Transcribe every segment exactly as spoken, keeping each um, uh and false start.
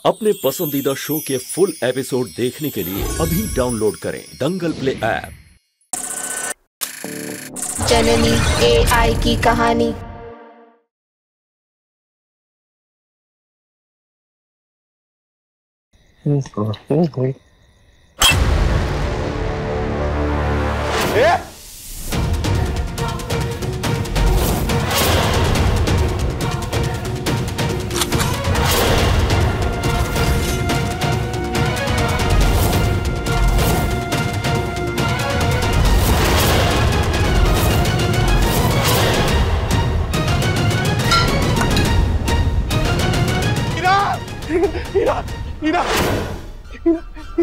अपने पसंदीदा शो के फुल एपिसोड देखने के लिए अभी डाउनलोड करें दंगल प्ले ऐप। जननी ए आई की कहानी। हीरा, हीरा, हीरा,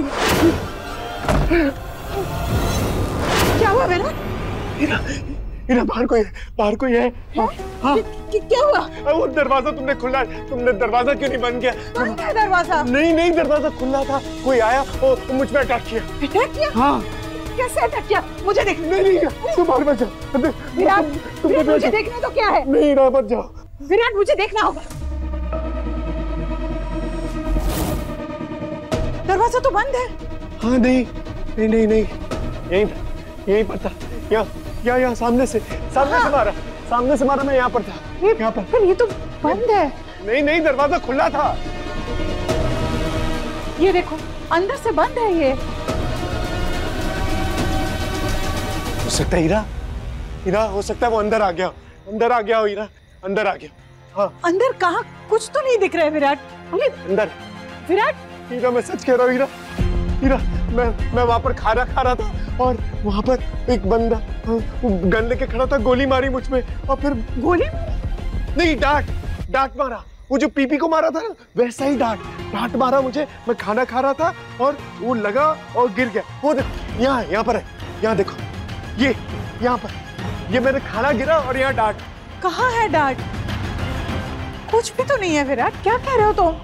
क्या हुआ मेरा? हीरा, हीरा बाहर कोई है, बाहर कोई है। हाँ, हाँ। कि, क्या हुआ? वो दरवाजा तुमने खुला, तुमने दरवाजा क्यों नहीं बंद किया? बंद है दरवाजा? नहीं नहीं, दरवाजा खुला था, कोई आया और मुझ पे अटैक किया। अटैक किया? हाँ। कैसे अटैक किया? मुझे देख। नहीं नहीं, तुम बाहर मत जाओ। विराट, विराट मुझे देखने तो क्या है? नहीं हीरा मत जाओ। विराट मुझे देखना होगा। दरवाजा तो बंद है। हाँ नहीं नहीं नहीं नहीं, यहीं यहीं पर था, यहाँ यहाँ यहाँ सामने से सामने हाँ। से मारा, सामने से मारा, मैं यहाँ पर था, यहाँ पर। पर ये तो बंद है। नहीं नहीं, दरवाजा खुला था। ये देखो, अंदर से बंद है ये। हो सकता है हीरा, हीरा हो सकता है वो अंदर आ गया, अंदर आ गया हो हीरा, अंदर आ गया। हाँ अंदर कहाँ? कुछ तो नहीं दिख रहा है विराट। अंदर विराट, हीरा मैं सच कह रहा हूँ हीरा, हीरा मैं मैं वहां पर खाना खा रहा था और वहां पर एक बंदा गन लेके खड़ा था, गोली मारी मुझ में और फिर गोली नहीं डांट डांट मारा, वो जो पीपी को मारा था ना वैसा ही डांट डांट मारा मुझे। मैं खाना खा रहा था और वो लगा और गिर गया। वो यहाँ यहाँ पर है, यहाँ देखो, ये यहाँ पर, ये मैंने खाना गिरा और यहाँ डांट। कहाँ है डांट? कुछ भी तो नहीं है विराट, क्या कह रहे हो तुम?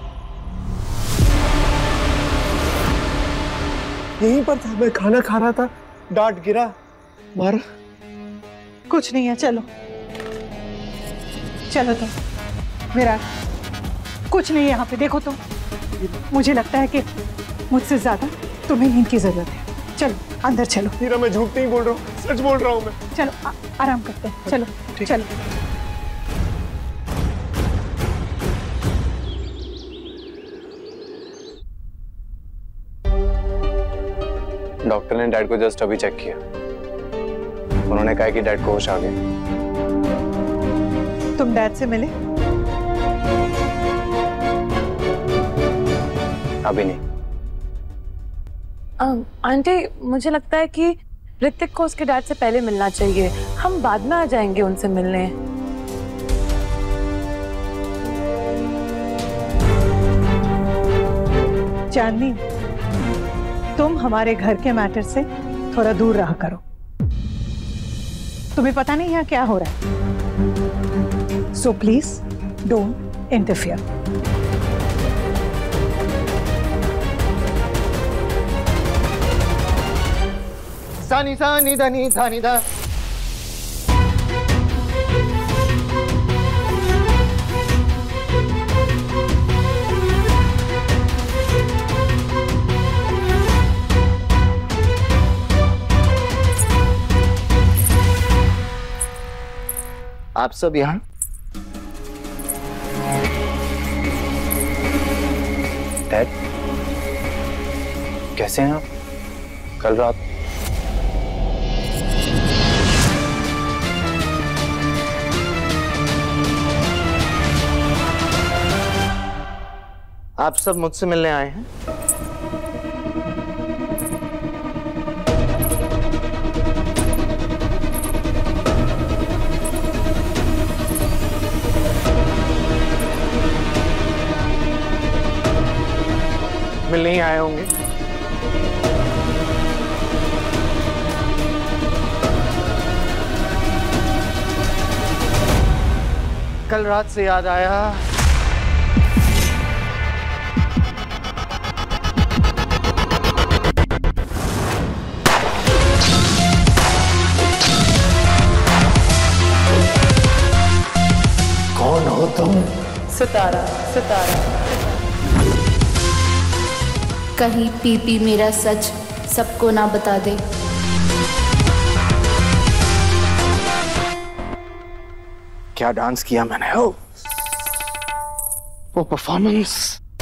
यहीं पर था, मैं खाना खा रहा था, डांट गिरा, मारा। कुछ नहीं है, चलो चलो तुम। विराट कुछ नहीं है यहाँ पे, देखो तुम। मुझे लगता है कि मुझसे ज्यादा तुम्हें नींद की जरूरत है। चलो अंदर चलो। हीरा मैं झूठ नहीं बोल रहा हूँ, सच बोल रहा हूँ मैं। चलो आ, आराम करते हैं, चलो चलो। डॉक्टर ने डैड को जस्ट अभी चेक किया, उन्होंने कहा कि डैड को होश आ गया। तुम डैड से मिले? अभी नहीं। आंटी मुझे लगता है कि ऋतिक को उसके डैड से पहले मिलना चाहिए, हम बाद में आ जाएंगे उनसे मिलने। चांदनी, तुम हमारे घर के मैटर से थोड़ा दूर रहा करो। तुम्हें पता नहीं यहाँ क्या हो रहा है, सो प्लीज डोंट इंटरफियर। सानी सानी धनी धानी धा। आप सब यहाँ? डैड कैसे हैं आप? कल रात आप सब मुझसे मिलने आए हैं? मिलने ही आए होंगे। कल रात से याद आया, कौन हो तुम? सितारा, सितारा। कहीं पीपी मेरा सच सबको ना बता दे। क्या डांस किया मैंने, हो वो परफॉर्मेंस।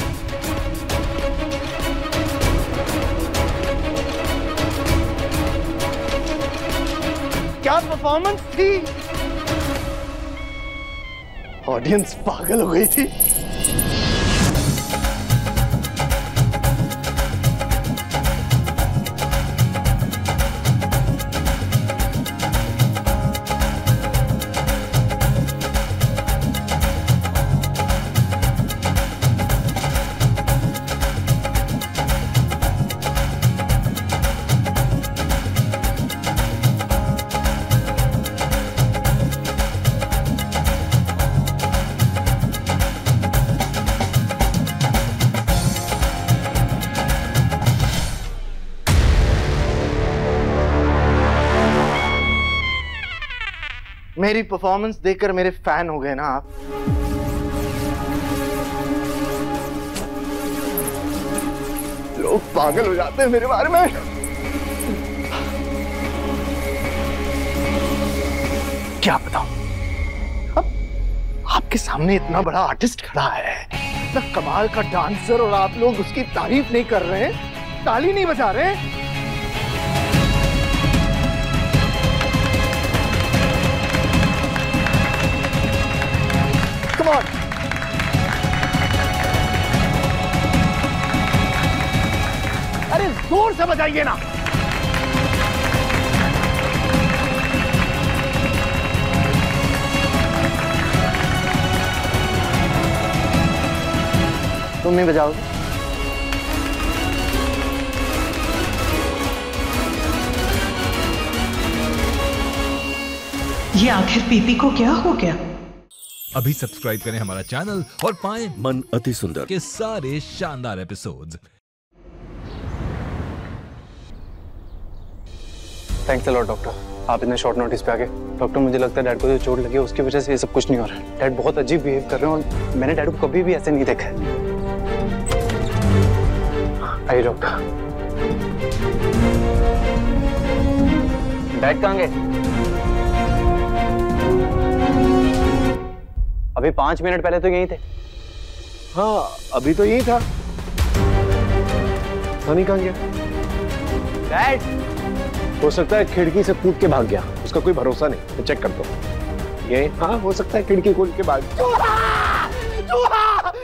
क्या परफॉर्मेंस थी, ऑडियंस पागल हो गई थी। मेरी परफॉर्मेंस देखकर मेरे फैन हो गए ना आप। लोग पागल हो जाते हैं मेरे बारे में। क्या बताऊं, अब आपके सामने इतना बड़ा आर्टिस्ट खड़ा है, इतना कमाल का डांसर, और आप लोग उसकी तारीफ नहीं कर रहे हैं, ताली नहीं बजा रहे हैं। Come on. अरे जोर से बजाइए ना। तुम नहीं बजाओगे? ये आखिर पीपी को क्या हो गया? अभी सब्सक्राइब करें हमारा चैनल और पाएं मन अति सुंदर के सारे शानदार episodes. Thanks a lot doctor, आप इतने शॉर्ट नोटिस पे आ गए। डॉक्टर मुझे लगता है डैड को जो चोट लगी है उसकी वजह से ये सब कुछ नहीं हो रहा है। डैड बहुत अजीब बिहेव कर रहे हैं और मैंने डैड को कभी भी ऐसे नहीं देखा है। आइए डॉक्टर। डैड कहाँ गए? अभी पांच मिनट पहले तो यहीं थे। हाँ अभी तो यही था। सनी कहाँ गया? डैड हो सकता है खिड़की से कूद के भाग गया, उसका कोई भरोसा नहीं। मैं चेक करता हूँ। ये हाँ हो सकता है खिड़की कूद के भाग। चूहा! चूहा!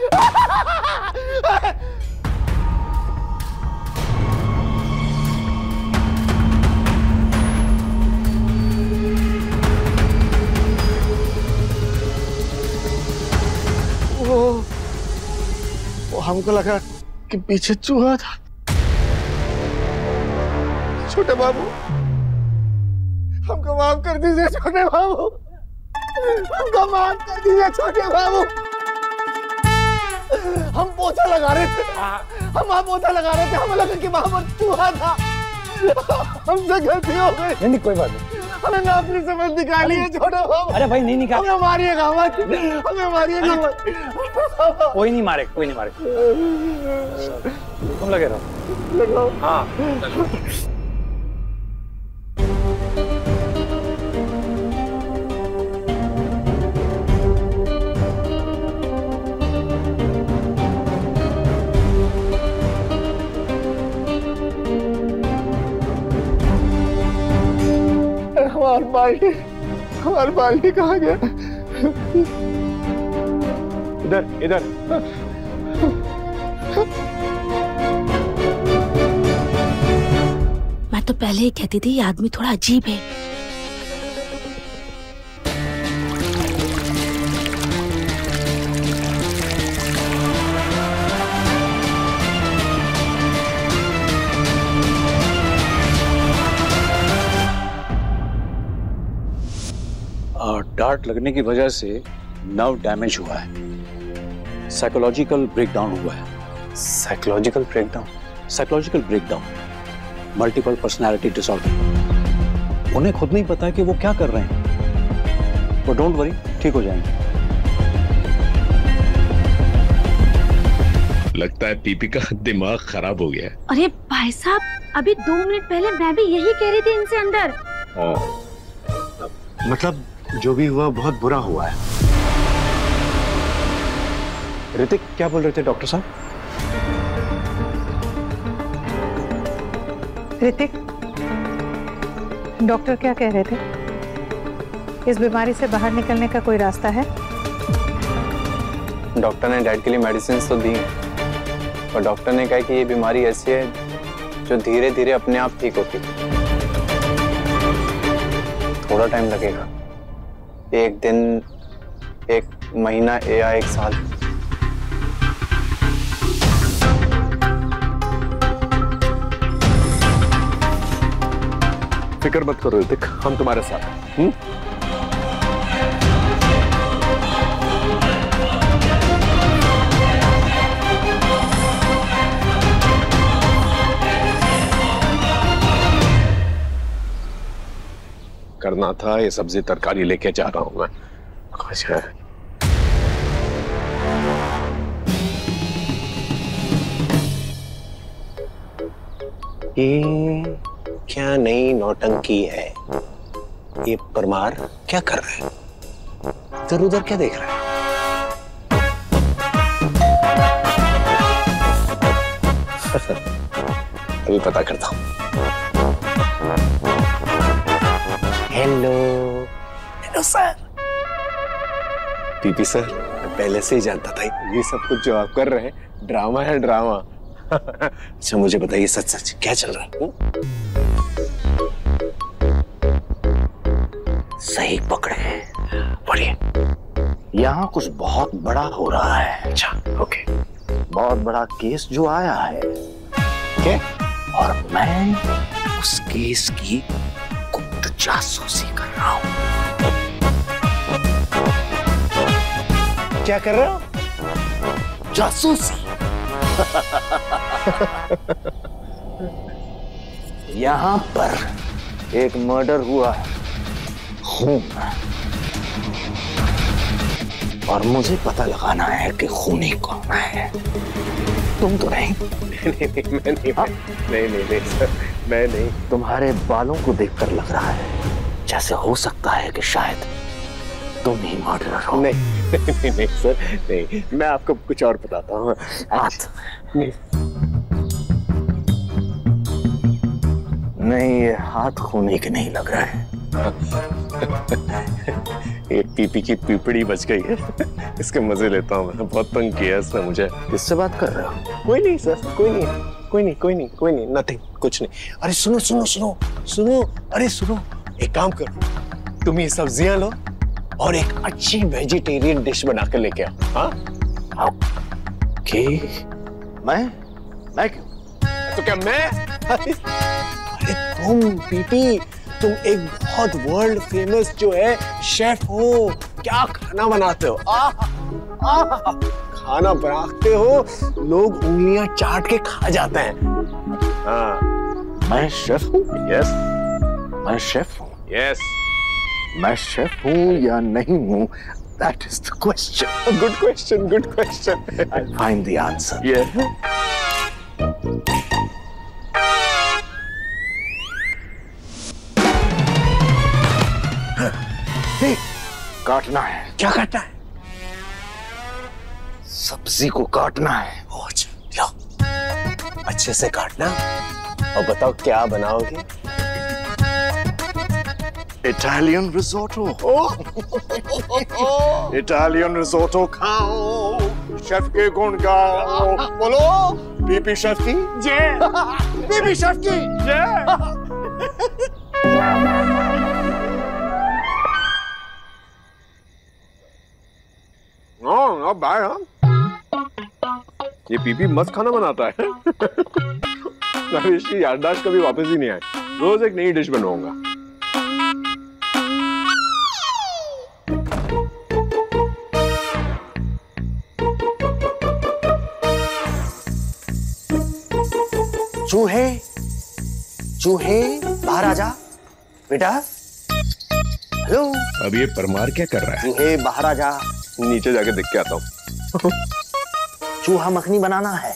वो हमको लगा कि पीछे चूहा था। छोटे बाबू हमको माफ कर दीजिए, छोटे बाबू हमको माफ कर दीजिए, छोटे बाबू। हम पोछा लगा रहे थे, हम वहाँ पोछा लगा रहे थे, हमें लगा कि वहां पर चूहा था। हमसे गलती हो गई। नहीं नहीं कोई बात नहीं, हमें नौकरी से मत निकालिए छोटे बाबू। अरे भाई नहीं निकाल, हमें मारिएगा मत, हमें मारिएगा मत। कोई नहीं मारे, कोई नहीं मारे, तुम लगे रहो। लगाओ। हाँ हमार बाल्टी, हमार बाल्टी कहाँ गया? इधर इधर। मैं तो पहले ही कहती थी ये आदमी थोड़ा अजीब है। डार्ट लगने की वजह से नर्व डैमेज हुआ है, साइकोलॉजिकल ब्रेकडाउन हुआ है। Psychological breakdown? Psychological breakdown, multiple personality disorder. उन्हें खुद नहीं पता कि वो क्या कर रहे हैं, वो डोंट वरी, ठीक हो जाएंगे। लगता है पीपी का दिमाग खराब हो गया है। अरे भाई साहब, अभी दो मिनट पहले मैं भी यही कह रही थी इनसे अंदर। मतलब जो भी हुआ बहुत बुरा हुआ है। ऋतिक क्या बोल रहे थे डॉक्टर साहब? ऋतिक, डॉक्टर क्या कह रहे थे? इस बीमारी से बाहर निकलने का कोई रास्ता है? डॉक्टर ने डैड के लिए मेडिसिन तो दी और डॉक्टर ने कहा कि ये बीमारी ऐसी है जो धीरे धीरे अपने आप ठीक होती है। थोड़ा टाइम लगेगा, एक दिन, एक महीना या एक साल। फिक्र मत करो ऋतिक, हम तुम्हारे साथ हैं। करना था ये सब्जी तरकारी लेके जा रहा हूं मैं। अच्छा, ये क्या नई नौटंकी है? ये परमार क्या कर रहा है? इधर उधर क्या देख रहा है? अभी पता करता हूं। Hello hello sir. P P sir, मैं पहले से ही जानता था ये सब कुछ जो आप कर रहे हैं ड्रामा है, ड्रामा। अच्छा मुझे बताइए सच सच क्या चल रहा है? सही पकड़े, बढ़िया। यहाँ कुछ बहुत बड़ा हो रहा है। अच्छा ओके, बहुत बड़ा केस जो आया है, क्या? और मैं उस केस की गुप्त जासूसी कर रहा हूँ। क्या कर रहा हूँ? जासूसी। यहाँ पर एक मर्डर हुआ है, खून, और मुझे पता लगाना है कि खूनी कौन है। तुम तो नहीं? नहीं नहीं मैं नहीं, हाँ? नहीं नहीं नहीं सर, मैं नहीं। तुम्हारे बालों को देखकर लग रहा है जैसे हो सकता है कि शायद तुम ही मर्डरर हो। नहीं नहीं नहीं, नहीं सर नहीं, मैं आपको कुछ और बताता हूँ। हाथ नहीं नहीं, ये हाथ खूनी के नहीं लग रहा है। ये पीपी की पीपड़ी बच गई है। इसके मजे लेता हूँ मैं, बहुत तंग किया इसने मुझे। किससे बात कर रहे हो? कोई नहीं सर, कोई नहीं, कोई नहीं, कोई नहीं, कोई नहीं, नथिंग, कुछ नहीं। अरे सुनो सुनो सुनो सुनो, अरे सुनो, एक काम करो, तुम ये सब्जियां लो और एक अच्छी वेजिटेरियन डिश बना कर लेके आओ। हाँ ओके। मैं मैं क्यों? तो क्या मैं? अरे तुम पीपी, तुम एक बहुत वर्ल्ड फेमस जो है शेफ हो। क्या खाना बनाते हो? आ, आ, खाना बनाते हो, लोग उंगलियां चाट के खा जाते हैं। हाँ, मैं शेफ हूँ। यस, मैं शेफ हूँ। यस, मैं शेफ हूँ या नहीं हूँ? That is the question. Good question. Good question. I'll find the answer. Yeah. काटना है। क्या काटना है? सब्जी को काटना है। लो, अच्छे से काटना और बताओ क्या बनाओगे? Italian risotto. इटालियन रिसोटो खाओ, शेफ के गुण गाओ। बोलो पीपी शेफ की जय। पीपी शेफ की जय। हाँ बाय। हाँ ये पीपी मस्त खाना बनाता है। इसकी याददाश्त कभी वापस ही नहीं आए। रोज एक नई डिश बनवाऊंगा। चूहे चूहे बाहर आ जा बेटा। हेलो। अब ये परमार क्या कर रहा है? चूहे बाहर आ जा। नीचे जाके देख के आता हूँ। चूहा मखनी बनाना है।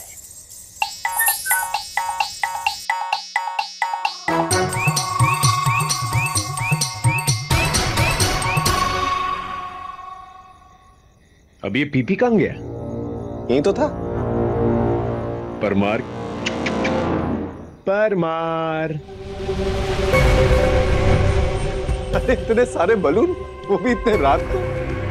अब ये पीपी कहाँ गया? यही तो था। परमार परमार अरे इतने सारे बलून, वो भी इतने रात को।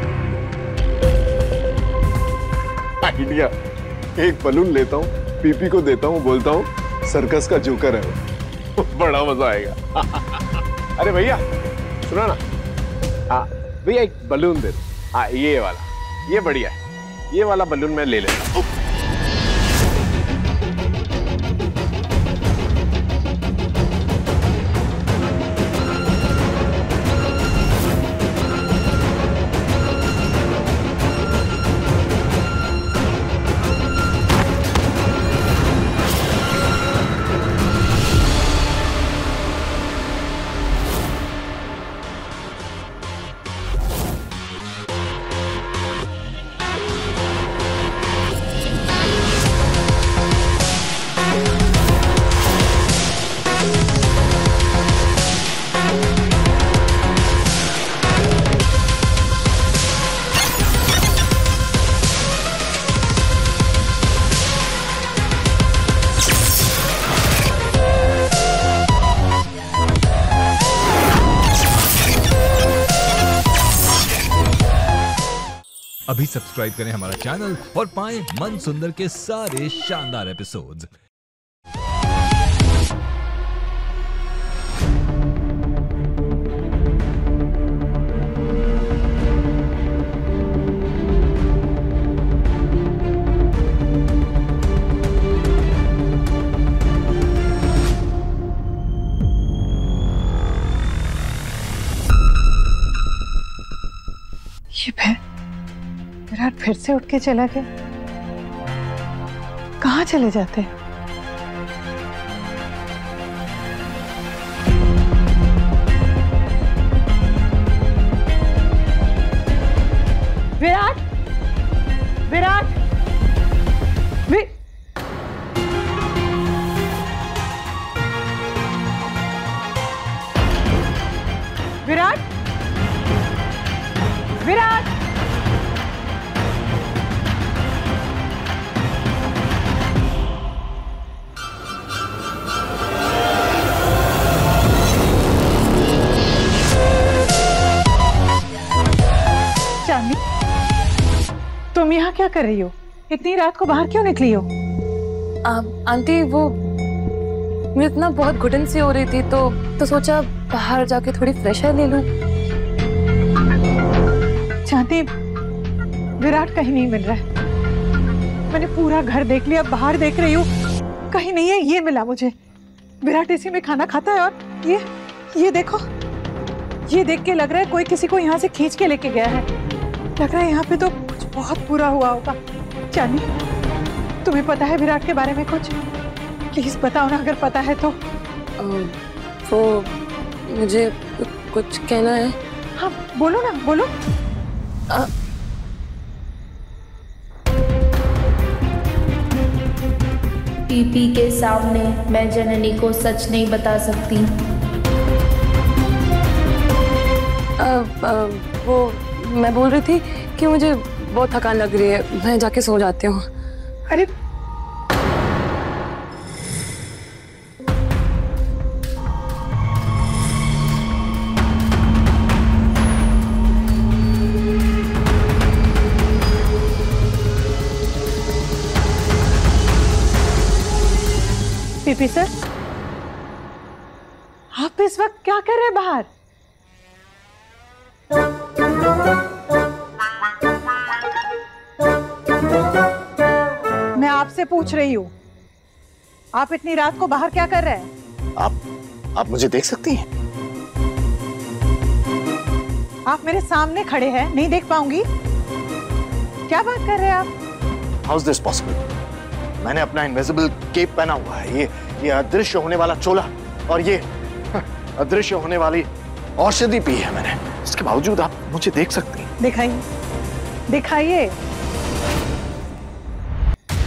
आइडिया, एक बलून लेता हूँ, पीपी को देता हूँ, बोलता हूँ सर्कस का जोकर है वो। बड़ा मजा आएगा। अरे भैया सुना ना, हाँ भैया एक बलून दे दो। हाँ ये वाला, ये बढ़िया है, ये वाला बलून मैं ले लेता हूँ। अभी सब्सक्राइब करें हमारा चैनल और पाएं मन सुंदर के सारे शानदार एपिसोड्स। ये फिर विराट फिर से उठ के चला गया। कहाँ चले जाते? विराट, विराट, वि... विराट, विराट, तुम यहाँ क्या कर रही हो? इतनी रात को बाहर क्यों निकली हो? आ, आंटी वो मुझे इतना बहुत घुटन सी हो रही थी तो तो सोचा बाहर जाके थोड़ी फ्रेश एयर ले लूं। चाहती विराट कहीं नहीं मिल रहा है। मैंने पूरा घर देख लिया, बाहर देख रही हूँ, कहीं नहीं है। ये मिला मुझे, विराट इसी में खाना खाता है। और ये ये देखो, ये देख के लग रहा है कोई किसी को यहाँ से खींच के लेके गया है। लग रहा है यहाँ पे तो कुछ बहुत बुरा हुआ होगा। चांदी, तुम्हें पता है विराट के बारे में कुछ? प्लीज बताओ ना, अगर पता है तो। आ, वो मुझे कुछ कहना है। हाँ बोलो ना, बोलो। आ, पीपी के सामने मैं जननी को सच नहीं बता सकती। आ, आ, वो मैं बोल रही थी कि मुझे बहुत थकान लग रही है, मैं जाके सो जाती हूँ। अरे पीपी सर, आप इस वक्त क्या कर रहे हैं बाहर? मैं आपसे पूछ रही हूँ, आप इतनी रात को बाहर क्या कर रहे हैं? आप आप मुझे देख सकती हैं? आप मेरे सामने खड़े हैं, नहीं देख पाऊंगी? क्या बात कर रहे हैं आप? How is this possible? मैंने अपना इनविजिबल केप पहना हुआ है, ये ये अदृश्य होने वाला चोला और ये अदृश्य होने वाली औषधि पी है मैंने। इसके बावजूद आप मुझे देख सकती हैं। दिखाइए, दिखाइए।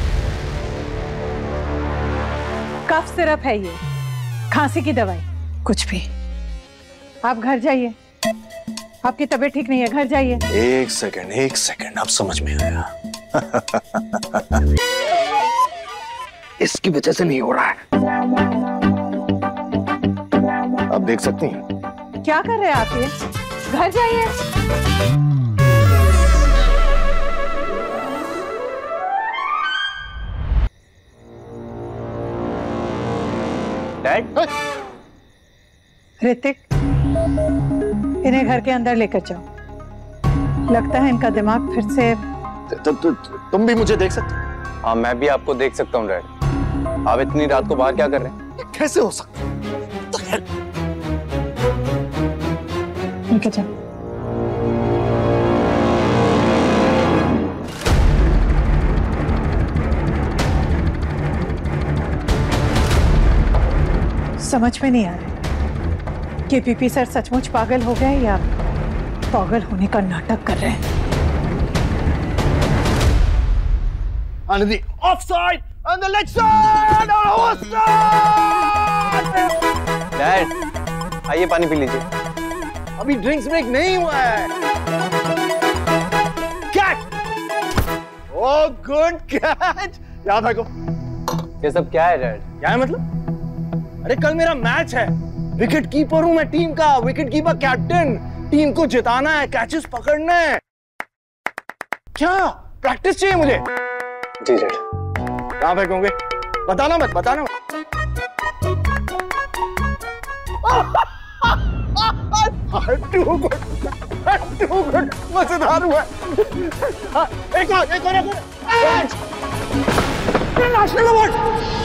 कफ सिरप है ये, खांसी की दवाई, कुछ भी। आप घर जाइए, आपकी तबीयत ठीक नहीं है, घर जाइए। एक सेकंड एक सेकंड, अब समझ में आया। इसकी वजह से नहीं हो रहा है। अब देख सकती हैं। क्या कर रहे हैं आप ये? घर जाइए। डैड, ऋतिक, इन्हें घर के अंदर लेकर जाओ। लगता है इनका दिमाग फिर से। तु, तु, तु, तुम भी मुझे देख सकते हो? हाँ, मैं भी आपको देख सकता हूँ डैड। आप इतनी रात को बाहर क्या कर रहे हैं? कैसे हो सकता है? लेकर जाओ। समझ में नहीं आ रहा कि पीपी सर सचमुच पागल हो गए या पागल होने का नाटक कर रहे हैं। On the offside, on the leg side, on the offside! Dad, आइए पानी पी लीजिए। अभी ड्रिंक्स ब्रेक नहीं हुआ है। कैच! Oh good catch! याद रखो। ये सब क्या है डैड? क्या है मतलब? अरे कल मेरा मैच है। विकेट कीपर हूं मैं टीम का, विकेट कीपर कैप्टन। टीम को जिताना है, कैचेस पकड़ना है। क्या प्रैक्टिस चाहिए मुझे? जी डैड। कहां फेंकोगे? बताना मत, बताना मत। टू गुड, टू गुड, मजेदार हुआ। एक और, एक और, एक और। National award.